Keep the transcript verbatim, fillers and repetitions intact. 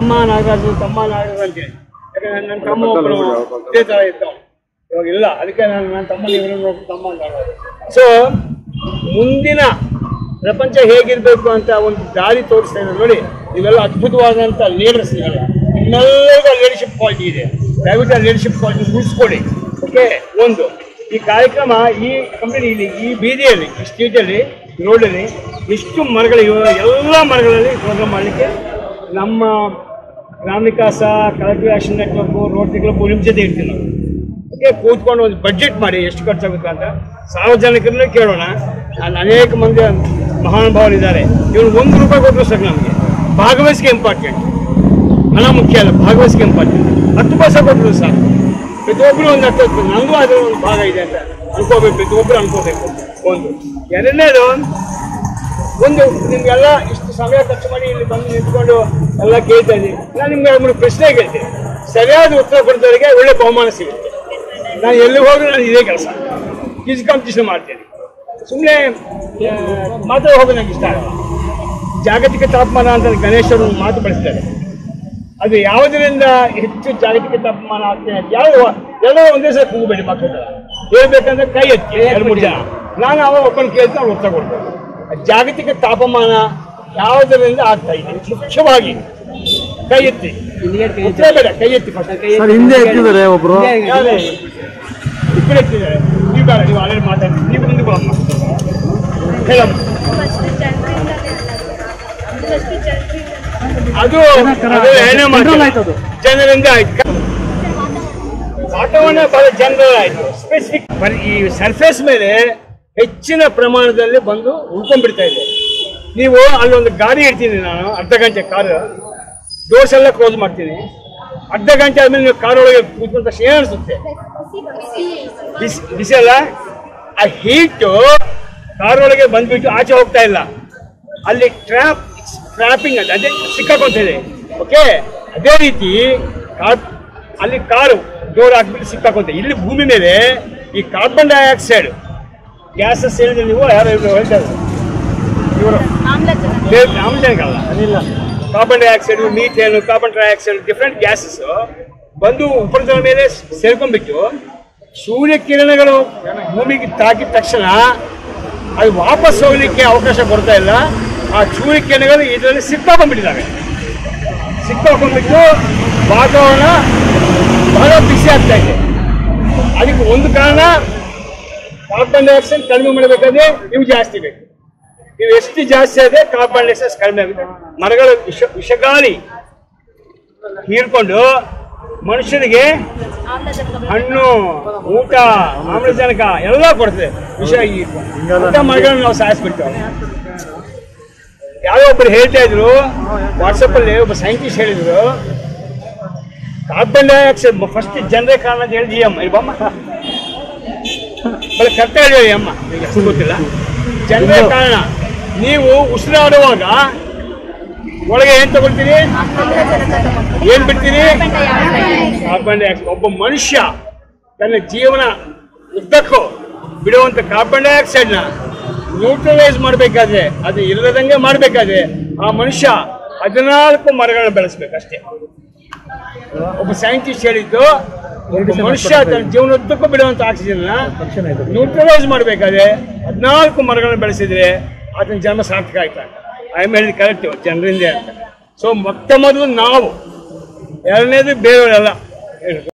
ಅಮ್ಮ ನಾಗರಾಜು ತಮ್ಮ ನಾಗರಾಜು ಅಂತೇಳಿ. ಯಾಕಂದ್ರೆ ನನ್ನ ತಮ್ಮ ಒಬ್ಬರು ಇದೇ ಥರ ಇರ್ತಾವ. ಇವಾಗ ಇಲ್ಲ, ಅದಕ್ಕೆ ನಾನು ನನ್ನ ತಮ್ಮ ಇವರು ನೋಡ್ಕೊಂಡು ತಮ್ಮ ನಾಗರಾಜು. ಸೊ ಮುಂದಿನ ಪ್ರಪಂಚ ಹೇಗಿರಬೇಕು ಅಂತ ಒಂದು ದಾರಿ ತೋರಿಸ್ತಾ ಇದ್ದಾರೆ ನೋಡಿ. ಇವೆಲ್ಲ ಅದ್ಭುತವಾದಂಥ ಲೀಡರ್ಸ್ ಇದ್ದಾರೆ. ನಿಮ್ಮೆಲ್ಲರಿಗೂ ಲೀಡರ್ಶಿಪ್ ಕ್ವಾಲಿಟಿ ಇದೆ. ದಯವಿಟ್ಟು ಲೀಡರ್ಶಿಪ್ ಕ್ವಾಲಿಟಿ ಉಳಿಸ್ಕೊಡಿ. ಓಕೆ, ಒಂದು ಈ ಕಾರ್ಯಕ್ರಮ ಈ ಕಂಪನಿಯಲ್ಲಿ ಈ ಬೀದಿಯಲ್ಲಿ ಈ ಸ್ಟ್ರೀಟಲ್ಲಿ ರೋಡಲ್ಲಿ ಎಷ್ಟು ಮರಗಳಿವೆ, ಎಲ್ಲ ಮರಗಳಲ್ಲಿ ಪ್ರೋಗ್ರಾಮ್ ಮಾಡಲಿಕ್ಕೆ ನಮ್ಮ Grama Vikasa, collective action network, Rotary club ನಿಮ್ಮ ಜೊತೆ ಇರ್ತೀವಿ ನಾವು. ಓಕೆ, ಕೂತ್ಕೊಂಡು ಒಂದು ಬಡ್ಜೆಟ್ ಮಾಡಿ ಎಷ್ಟು ಖರ್ಚಾಗುತ್ತೆ ಅಂತ ಸಾರ್ವಜನಿಕರನ್ನೇ ಕೇಳೋಣ. ನಾನು ಅನೇಕ ಮಂದಿ ಮಹಾನುಭಾವರಿದ್ದಾರೆ, ಇವರು ಒಂದು ರೂಪಾಯಿ ಕೊಟ್ಟರು ಸಾಕು. ನಮಗೆ ಭಾಗವಹಿಸಿಕೆ ಇಂಪಾರ್ಟೆಂಟ್, ಹಣ ಮುಖ್ಯ ಅಲ್ಲ, ಭಾಗವಹಿಸಿಕೆ ಇಂಪಾರ್ಟೆಂಟ್. ಹತ್ತು ಪೈಸೆ ಕೊಟ್ಟರು ಸಾಕು. ಪ್ರತಿಯೊಬ್ಬರು ಒಂದು ಹತ್ತು ಹತ್ತು ನನಗೂ ಅದರ ಒಂದು ಭಾಗ ಇದೆ ಅಂತ ಅನ್ಕೋಬೇಕು, ಪ್ರತಿಯೊಬ್ಬರು ಅನ್ಕೋಬೇಕು. ಒಂದು ಎರಡನೇದು, ಒಂದು ನಿಮಗೆಲ್ಲ ಇಷ್ಟು ಸಮಯ ಖರ್ಚು ಮಾಡಿ ಇಲ್ಲಿ ಬಂದು ನಿಂತ್ಕೊಂಡು ಎಲ್ಲ ಕೇಳ್ತಾ ಇದ್ದೀನಿ. ನಾನು ನಿಮ್ಗೆ ಎರಡು ಮೂರು ಪ್ರಶ್ನೆ ಕೇಳ್ತೀನಿ, ಸರಿಯಾದ ಉತ್ತರ ಕೊಡ್ದವರಿಗೆ ಒಳ್ಳೆ ಬಹುಮಾನ ಸಿಗುತ್ತೆ. ನಾನು ಎಲ್ಲಿ ಹೋದ್ರೆ ನಾನು ಇದೇ ಕೆಲಸ ಕ್ವಿಜ್ ಕಾಂಪಿಟೇಷನ್ ಮಾಡ್ತೇನೆ. ಸುಮ್ಮನೆ ಮಾತಾಡಿ ಹೋಗೋದು ನನಗೆ ಇಷ್ಟ ಆಗಲ್ಲ. ಜಾಗತಿಕ ತಾಪಮಾನ ಅಂತ ಗಣೇಶರು ಮಾತು ಬಳಸ್ತಾರೆ. ಅದು ಯಾವುದರಿಂದ ಹೆಚ್ಚು ಜಾಗತಿಕ ತಾಪಮಾನ ಆಗ್ತದೆ ಯಾವ ಎಲ್ಲರೂ ಒಂದೇ ಸಲ ಕೂಗಬೇಡಿ. ಮಕ್ಕಳ ಹೇಳ್ಬೇಕಂದ್ರೆ ಕೈ ಎತ್ತಿ ಎರಡು ಮೂರು ಜನ. ನಾನು ಅವಾಗ ಒಬ್ಬನ ಕೇಳ್ತೀನಿ, ಅವ್ರು ಉತ್ತರ ಕೊಡ್ತಾರೆ. ಜಾಗತಿಕ ತಾಪಮಾನ ಯಾವುದರಿಂದ ಆಗ್ತಾ ಇದೆ ಮುಖ್ಯವಾಗಿ ಕೈ ಎತ್ತಿ. ಉತ್ತರ ಬೇಡ, ಕೈ ಎತ್ತಿ ಫಸ್ಟ್. ಹಿಂದೆ ಎತ್ತಿದ್ದಾರೆ ಒಬ್ರು, ಇಬ್ಬರು ಎತ್ತಿದ್ದಾರೆ. ನೀವು ಬೇಡ, ನೀವು ಆಲ್ರೆಡಿ ಮಾತಾಡಿ, ನೀವು ಮುಂದೆ ಬರಮ್ಮ ಹೇಳಮ್ಮ. ಅದು ಏನೇ ಮಾತಾಡೋದು ಜನರಿಂದ ಆಯ್ತು. ವಾತಾವರಣ ಬಹಳ ಜನರಲ್ ಆಯ್ತು, ಸ್ಪೆಸಿಫಿಕ್ ಈ ಸರ್ಫೇಸ್ ಮೇಲೆ ಹೆಚ್ಚಿನ ಪ್ರಮಾಣದಲ್ಲಿ ಬಂದು ಉಳ್ಕೊಂಡ್ಬಿಡ್ತಾ ಇದೆ. ನೀವು ಅಲ್ಲೊಂದು ಗಾಡಿ ಇಡ್ತೀನಿ ನಾನು, ಅರ್ಧ ಗಂಟೆ ಕಾರು ಡೋರ್ಸ್ ಎಲ್ಲ ಕ್ಲೋಸ್ ಮಾಡ್ತೀನಿ. ಅರ್ಧ ಗಂಟೆ ಆದ್ಮೇಲೆ ನೀವು ಕಾರ್ ಒಳಗೆ ಕೂತ್ಕೊಂಡ ತಕ್ಷಣ ಏನು ಅನಿಸುತ್ತೆ? ಬಿಸಿ ಬಿಸಿ ಅಲ್ಲ. ಆ ಹೀಟು ಕಾರ್ ಒಳಗೆ ಬಂದ್ಬಿಟ್ಟು ಆಚೆ ಹೋಗ್ತಾ ಇಲ್ಲ. ಅಲ್ಲಿ ಟ್ರ್ಯಾಪ್ ಟ್ರ್ಯಾಪಿಂಗ್ ಅಂತ ಅದೇ ಸಿಕ್ಕಾಕೊಂತ ಇದೆ. ಓಕೆ, ಅದೇ ರೀತಿ ಕಾರ್ ಅಲ್ಲಿ ಕಾರು ಡೋರ್ ಹಾಕ್ಬಿಟ್ಟು ಸಿಕ್ಕಾಕೊಂತ. ಇಲ್ಲಿ ಭೂಮಿ ಮೇಲೆ ಈ ಕಾರ್ಬನ್ ಡೈಆಕ್ಸೈಡ್ ಗ್ಯಾಸಸ್ ಹೇಳಿದ್ರೆ ನೀವು ಯಾರು ಹೇಳ್ತಾರೆ ಇವರು ಆಮ್ಲಜನಕ ಅಲ್ಲ, ಅದಿಲ್ಲ. Carbon dioxide, methane, carbon dioxide different gases ಬಂದು ಉಪರಿತಲ ಮೇಲೆ ಸೇರ್ಕೊಂಡ್ಬಿಟ್ಟು ಸೂರ್ಯ ಕಿರಣಗಳು ಭೂಮಿಗೆ ತಾಕಿದ ತಕ್ಷಣ ಅದು ವಾಪಸ್ ಹೋಗ್ಲಿಕ್ಕೆ ಅವಕಾಶ ಕೊಡ್ತಾ ಇಲ್ಲ. ಆ ಸೂರ್ಯ ಕಿರಣಗಳು ಇದರಲ್ಲಿ ಸಿಕ್ಕಾಕೊಂಡ್ಬಿಟ್ಟಿದ್ದಾವೆ. ಸಿಕ್ಕಾಕೊಂಡ್ಬಿಟ್ಟು ವಾತಾವರಣ ಬಹಳ ಬಿಸಿ ಆಗ್ತಾ ಇದೆ. ಅದಕ್ಕೆ ಒಂದು ಕಾರಣ ಕಾರ್ಬನ್ ಡೈಆಕ್ಸೈಡ್ ಕಡಿಮೆ ಮಾಡಬೇಕಾದ್ರೆ ಇವು ಜಾಸ್ತಿ ಬೇಕು. ಇವು ಎಷ್ಟು ಜಾಸ್ತಿ ಆದ್ರೆ ಕಾರ್ಬನ್ ಡೈಆಕ್ಸೈಡ್ ಕಡಿಮೆ ಆಗುತ್ತೆ. ಮರಗಳ ವಿಷ ವಿಷಗಾಳಿ ಹೀರ್ಕೊಂಡು ಮನುಷ್ಯನಿಗೆ ಹಣ್ಣು, ಊಟ, ಆಮ್ಲಜನಕ ಎಲ್ಲ ಕೊಡ್ತದೆ. ವಿಷ ಊಟ ಮರಗಳನ್ನು ನಾವು ಸಾಯಿಸ್ಬಿಡ್ತೇವೆ. ಯಾರೋ ಒಬ್ಬರು ಹೇಳ್ತಾ ಇದ್ರು ವಾಟ್ಸಪ್ ಅಲ್ಲಿ, ಒಬ್ಬ ಸೈಂಟಿಸ್ಟ್ ಹೇಳಿದ್ರು, ಕಾರ್ಬನ್ ಡೈಆಕ್ಸೈಡ್ ಫಸ್ಟ್ ಜನರೇ ಕಾರಣ ಅಂತ ಹೇಳಿ ಅಮ್ಮ ಇಬ್ಬಮ್ಮ ಬಳ ಕರ್ತ ಹೇಳಿ ಅಮ್ಮ, ಎಷ್ಟು ಗೊತ್ತಿಲ್ಲ. ಜನರೇ ಕಾರಣ. ನೀವು ಉಸಿರಾಡುವಾಗ ಒಳಗೆ ಏನ್ ತಗೊಳ್ತೀರಿ, ಏನ್ ಬಿಡ್ತೀರಿ? Carbon dioxide. ಒಬ್ಬ ಮನುಷ್ಯ ತನ್ನ ಜೀವನ ಉದ್ದಕ್ಕೂ ಬಿಡುವಂತ ಕಾರ್ಬನ್ ಡೈಆಕ್ಸೈಡ್ ನ ನ್ಯೂಟ್ರಲೈಸ್ ಮಾಡಬೇಕಾದ್ರೆ, ಅದು ಇಲ್ಲದಂಗೆ ಮಾಡಬೇಕಾದ್ರೆ ಆ ಮನುಷ್ಯ ಹದಿನಾಲ್ಕು ಮರಗಳನ್ನ ಬೆಳೆಸ್ಬೇಕಷ್ಟೇ. ಒಬ್ಬ ಸೈಂಟಿಸ್ಟ್ ಹೇಳಿದ್ದು, ಮನುಷ್ಯ ತನ್ನ ಜೀವನದ್ದಕ್ಕೂ ಬಿಡುವಂತ ಆಕ್ಸಿಜನ್ ನ್ಯೂಟ್ರಲೈಸ್ ಮಾಡಬೇಕಾದ್ರೆ ಹದಿನಾಲ್ಕು ಮರಗಳನ್ನ ಬೆಳೆಸಿದ್ರೆ ಅದನ್ನ ಜನ್ಮ ಸಾರ್ಥಕ ಆಯ್ತಾ. ಐ ಹೇಳಿದ್ ಕರೆಕ್ಟ್, ಜನರಿಂದ ಅಂತ. ಸೊ ಮೊತ್ತ ಮೊದಲು ನಾವು, ಎರಡನೇದು ಬೇರೆಯವರೆಲ್ಲ.